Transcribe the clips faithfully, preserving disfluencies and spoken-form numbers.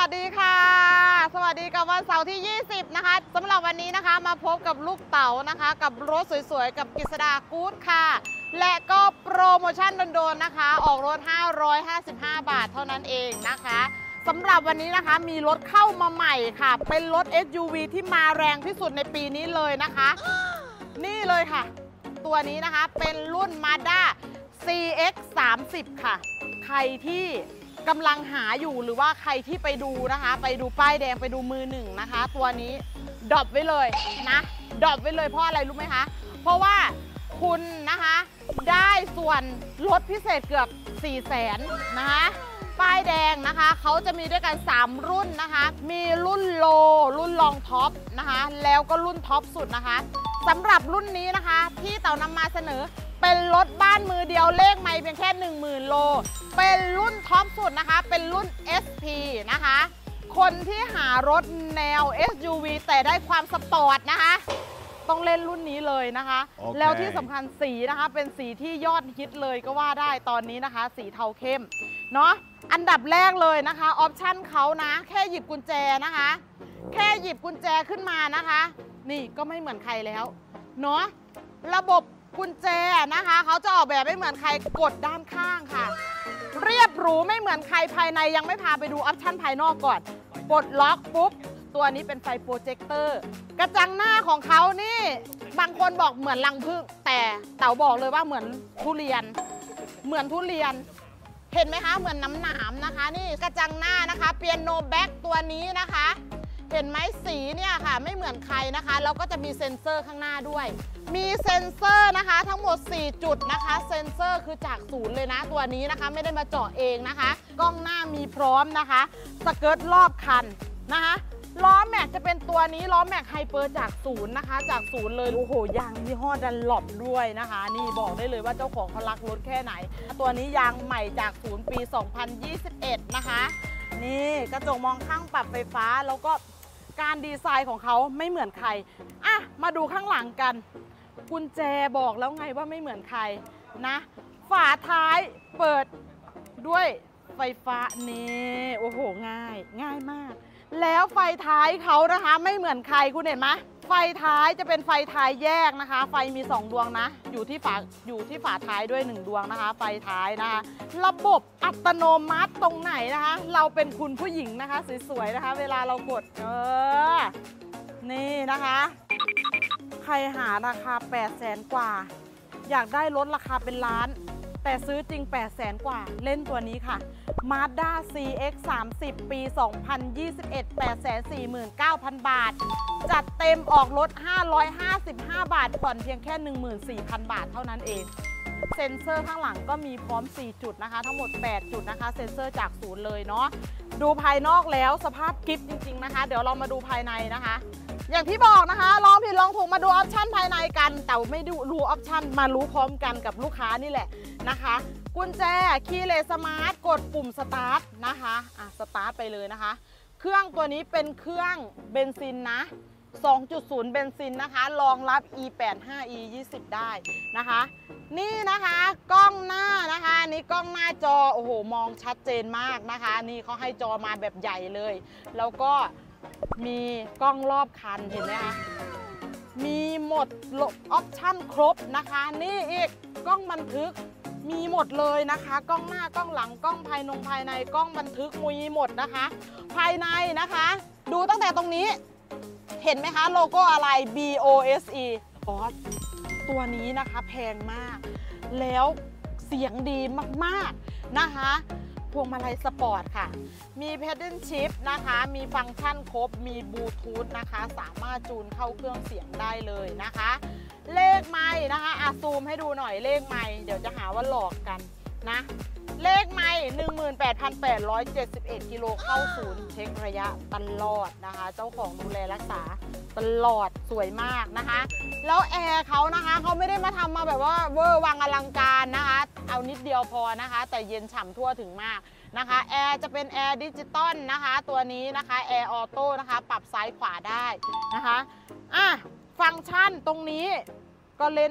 สดีค่ะสวัสดีกับวันเสาร์ที่ยี่สิบนะคะสำหรับวันนี้นะคะมาพบกับลูกเต๋านะคะกับรถสวยๆกับกฤษดากู๊ดค่ะและก็โปรโมชั่นโดนๆนะคะออกรถห้าร้อยห้าสิบห้าบาทเท่านั้นเองนะคะสำหรับวันนี้นะคะมีรถเข้ามาใหม่ค่ะเป็นรถ เอส ยู วี ที่มาแรงที่สุดในปีนี้เลยนะคะนี่เลยค่ะตัวนี้นะคะเป็นรุ่น Mazda ซี เอ็กซ์ สามสิบ ค่ะใครที่กำลังหาอยู่หรือว่าใครที่ไปดูนะคะไปดูป้ายแดงไปดูมือหนึ่งนะคะตัวนี้ดรอปไว้เลยนะดรอปไว้เลยเพราะอะไรรู้ไหมคะเพราะว่าคุณนะคะได้ส่วนลดพิเศษเกือบสี่แสนนะคะป้ายแดงนะคะเขาจะมีด้วยกันสามรุ่นนะคะมีรุ่นโลรุ่นรองท็อปนะคะแล้วก็รุ่นท็อปสุดนะคะสำหรับรุ่นนี้นะคะที่เต่านำมาเสนอเป็นรถบ้านมือเดียวเลขไม่เพียงแค่ หนึ่งหมื่น โลเป็นรุ่นท็อปสุดนะคะเป็นรุ่น เอส พี นะคะคนที่หารถแนว เอส ยู วี แต่ได้ความสปอร์ตนะคะต้องเล่นรุ่นนี้เลยนะคะ okay. แล้วที่สำคัญสีนะคะเป็นสีที่ยอดฮิตเลยก็ว่าได้ตอนนี้นะคะสีเทาเข้มเนาะอันดับแรกเลยนะคะออปชั่นเขานะแค่หยิบกุญแจนะคะแค่หยิบกุญแจขึ้นมานะคะนี่ก็ไม่เหมือนใครแล้วเนาะระบบกุญแจนะคะเขาจะออกแบบไม่เหมือนใครกดด้านข้างค่ะเรียบหรูไม่เหมือนใครภายในยังไม่พาไปดูออปชั่นภายนอกก่อนปลดล็อกปุ๊บตัวนี้เป็นไฟโปรเจคเตอร์กระจังหน้าของเขานี่บางคนบอกเหมือนรังผึ้งแต่เต๋าบอกเลยว่าเหมือนทุเรียนเหมือนทุเรียนเห็นไหมคะเหมือนน้ำหนามนะคะนี่กระจังหน้านะคะเปียโนแบ็กตัวนี้นะคะเห็นไหมสีเนี่ยค่ะไม่เหมือนใครนะคะแล้วก็จะมีเซ็นเซอร์ข้างหน้าด้วยมีเซ็นเซอร์นะคะทั้งหมดสี่จุดนะคะเซ็นเซอร์คือจากศูนย์เลยนะตัวนี้นะคะไม่ได้มาเจาะเองนะคะกล้องหน้ามีพร้อมนะคะสเกิร์ตรอบคันนะคะล้อแม็กจะเป็นตัวนี้ล้อแม็กไฮเปอร์จากศูนย์นะคะจากศูนย์เลยโอ้โหยางยี่ห้อดันหลบด้วยนะคะนี่บอกได้เลยว่าเจ้าของเขารักรถแค่ไหนตัวนี้ยางใหม่จากศูนย์ปีสองพันยี่สิบเอ็ดนะคะนี่กระจกมองข้างปรับไฟฟ้าแล้วก็การดีไซน์ของเขาไม่เหมือนใครอ่ะมาดูข้างหลังกันกุญแจบอกแล้วไงว่าไม่เหมือนใครนะฝาท้ายเปิดด้วยไฟฟ้านี่โอ้โหง่ายง่ายมากแล้วไฟท้ายเขานะคะไม่เหมือนใครคุณเห็นไหมไฟท้ายจะเป็นไฟท้ายแยกนะคะไฟมีสองดวงนะอยู่ที่ฝาอยู่ที่ฝาท้ายด้วยหนึ่งดวงนะคะไฟท้ายนะคะระบบอัตโนมัติตรงไหนนะคะเราเป็นคุณผู้หญิงนะคะสวยๆนะคะเวลาเรากดเออนี่นะคะใครหาราคาแปดแสนกว่าอยากได้รถราคาเป็นล้านแต่ซื้อจริงแปดแสนกว่าเล่นตัวนี้ค่ะ Mazda ซี เอ็กซ์ สามสิบ ปี สองพันยี่สิบเอ็ด แปดแสนสี่หมื่นเก้าพัน บาทจัดเต็มออกรถห้าร้อยห้าสิบห้าบาทผ่อนเพียงแค่ หนึ่งหมื่นสี่พัน บาทเท่านั้นเองเซ็นเซอร์ข้างหลังก็มีพร้อมสี่จุดนะคะทั้งหมดแปดจุดนะคะเซ็นเซอร์จากศูนย์เลยเนาะดูภายนอกแล้วสภาพกิฟต์จริงๆนะคะเดี๋ยวเรามาดูภายในนะคะอย่างที่บอกนะคะลองผิดลองถูกมาดูออปชั่นภายในกันแต่ไม่ดูรู้ออปชั่นมารู้พร้อมกันกับลูกค้านี่แหละนะคะกุญแจคีย์เลสสมาร์ทกดปุ่มสตาร์ทนะคะอ่ะสตาร์ทไปเลยนะคะเครื่องตัวนี้เป็นเครื่องเบนซินนะ สองจุดศูนย์ เบนซินนะคะรองรับ อี แปดสิบห้า อี ยี่สิบ ได้นะคะนี่นะคะกล้องหน้านะคะนี่กล้องหน้าจอโอ้โหมองชัดเจนมากนะคะนี่เขาให้จอมาแบบใหญ่เลยแล้วก็มีกล้องรอบคันเห็นไหมคะมีหมดออปชั่นครบนะคะนี่อีกกล้องบันทึกมีหมดเลยนะคะกล้องหน้ากล้องหลังกล้องภายนงภายในกล้องบันทึกมีหมดนะคะภายในนะคะดูตั้งแต่ตรงนี้เห็นไหมคะโลโก้อะไร บี โอ เอส อี บอสตัวนี้นะคะแพงมากแล้วเสียงดีมากๆนะคะพวงมาลัยสปอร์ตค่ะมีเพดเดิลชิฟนะคะมีฟังก์ชันครบมีบลูทูธนะคะสามารถจูนเข้าเครื่องเสียงได้เลยนะคะเลขไมค์นะคะอ่ะซูมให้ดูหน่อยเลขไมค์เดี๋ยวจะหาว่าหลอกกันนะเลขไมค์ หนึ่งหมื่นแปดพันแปดร้อยเจ็ดสิบเอ็ด กิโลเข้าศูนย์เช็คระยะตลอดนะคะเจ้าของดูแลรักษาตลอดสวยมากนะคะแล้วแอร์เขานะคะเขาไม่ได้มาทำมาแบบว่าเวอร์วังอลังการนะคะเอานิดเดียวพอนะคะแต่เย็นฉ่ำทั่วถึงมากนะคะแอร์จะเป็นแอร์ดิจิตอลนะคะตัวนี้นะคะแอร์ออโต้นะคะปรับซ้ายขวาได้นะคะอ่ะฟังก์ชันตรงนี้ก็เล่น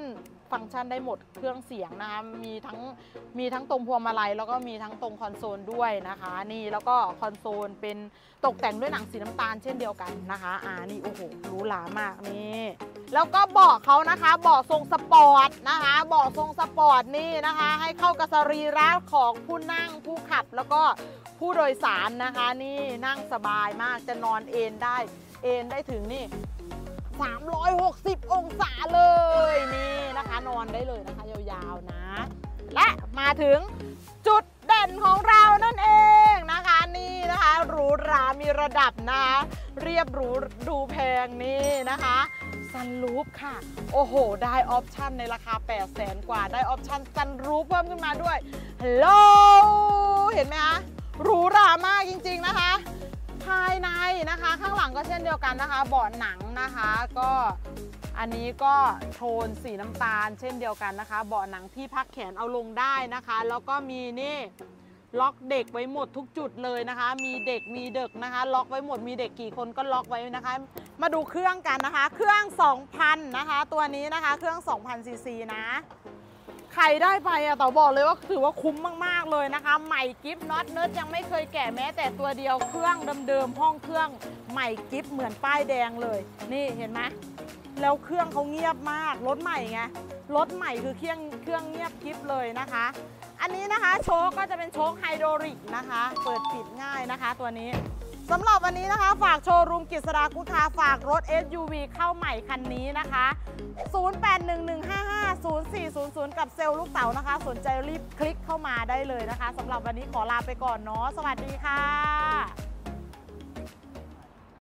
ฟังก์ชันได้หมดเครื่องเสียงนะคะมีทั้งมีทั้งตรงพวงมาลัยแล้วก็มีทั้งตรงคอนโซลด้วยนะคะนี่แล้วก็คอนโซลเป็นตกแต่งด้วยหนังสีน้ำตาลเช่นเดียวกันนะคะอ่านี่โอ้โหหรูหรามากนี่แล้วก็เบาะเขานะคะเบาะทรงสปอร์ตนะคะเบาะทรงสปอร์ตนี่นะคะให้เข้ากับสรีระของผู้นั่งผู้ขับแล้วก็ผู้โดยสารนะคะนี่นั่งสบายมากจะนอนเอนได้เอนได้ถึงนี่สามร้อยหกสิบองศาเลยนี่นะคะนอนได้เลยนะคะยาวๆนะและมาถึงจุดเด่นของเรานั่นเองนะคะนี่นะคะหรูหรามีระดับนะเรียบหรูดูแพงนี่นะคะซันรูฟค่ะโอ้โหได้ออปชั่นในราคาแปดแสนกว่าได้ออปชั่นซันรูฟเพิ่มขึ้นมาด้วยฮัลโหลเห็นไหมคะหรูหรามากจริงๆนะคะภายในนะคะข้างหลังก็เช่นเดียวกันนะคะเบาะหนังนะคะก็อันนี้ก็โทนสีน้ำตาลเช่นเดียวกันนะคะเบาะหนังที่พักแขนเอาลงได้นะคะแล้วก็มีนี่ล็อกเด็กไว้หมดทุกจุดเลยนะคะมีเด็กมีเด็กนะคะล็อกไว้หมดมีเด็กกี่คนก็ล็อกไว้นะคะมาดูเครื่องกันนะคะเครื่อง สองพัน นะคะตัวนี้นะคะเครื่อง สองพัน ซีซีนะใครได้ไปอะต่อบอกเลยว่าถือว่าคุ้มมากๆเลยนะคะใหม่กิฟต์น็อตเนิร์ดยังไม่เคยแกะแม้แต่ตัวเดียวเครื่องเดิมๆห้องเครื่องใหม่กิฟต์เหมือนป้ายแดงเลยนี่เห็นไหมแล้วเครื่องเขาเงียบมากรถใหม่ไงรถใหม่คือเครื่องเครื่องเงียบกิฟต์เลยนะคะอันนี้นะคะโชคก็จะเป็นโชคไฮดรอลิกนะคะเปิดปิดง่ายนะคะตัวนี้สำหรับวันนี้นะคะฝากโชว์รูมกฤษดากุ๊ดคาร์ฝากรถ เอส ยู วี เข้าใหม่คันนี้นะคะศูนย์ แปด หนึ่ง หนึ่ง ห้า ห้า ศูนย์ สี่ ศูนย์ ศูนย์กับเซลล์ลูกเต๋านะคะสนใจรีบคลิกเข้ามาได้เลยนะคะสำหรับวันนี้ขอลาไปก่อนเนาะสวัสดีค่ะ